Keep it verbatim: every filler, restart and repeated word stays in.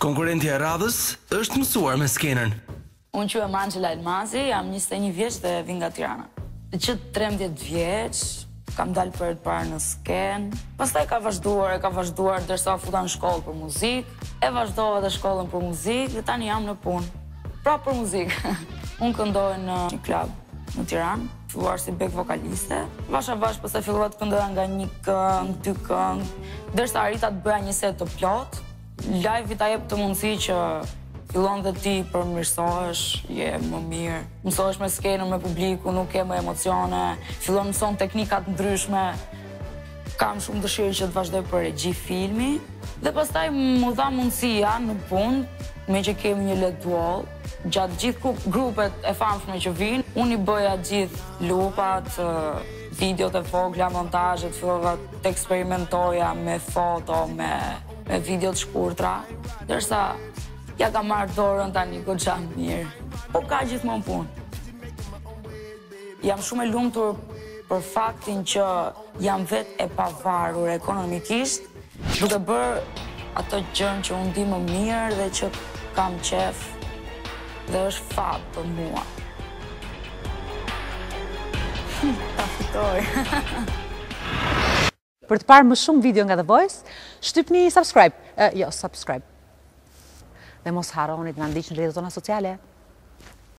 Konkurrentja e radhës është mësuar me skenën. Unë quhem Angela Elmazi, jam njëzet e një vjeç dhe vin nga Tirana. Që trembëdhjetë vjeç, kam dalë për të parë në skenë. Pastaj ka vazhduar, e ka vazhduar derisa futa në shkollë për muzikë. E vazhdova dhe shkollën për muzikë dhe tani jam në punë. Pra për muzikë. Unë këndoj në një klub në Tiranë, filluar si back vokaliste. Vash a vash pastaj fillova të këndoja nga një këngë, dy këngë, derisa arrita të bëja një set të plot. Live-i ta jep të mundësi që fillon dhe ti përmirësohesh, je më mirë. Mësohesh me skenën, me publiku, nuk ke më emocione, fillon mëson teknikat ndryshme. Kam shumë dëshirë që të vazhdoj për regji filmi. Dhe pastaj më dha mundësia në punë, me që kemi një let dual, gjatë gjithë grupet e famshme që vinë, unë i bëja gjithë lupat, videot e vogla, montazhet, fillova të eksperimentoja me foto, me me video të shkurtra, dërsa ja ka marrë dorën tani goxha mirë. Po ka gjithmonë punë. Jam shumë e lumtur për faktin që jam vetë e pavarur ekonomikisht, duke bërë ato gjën që unë di më mirë dhe që kam qef dhe është fat për mua. Ta fitoj. Për të parë më shumë video nga The Voice, shtypni subscribe, uh, jo, subscribe. Dhe mos harroni të na ndiqni në rrjetet tona sociale.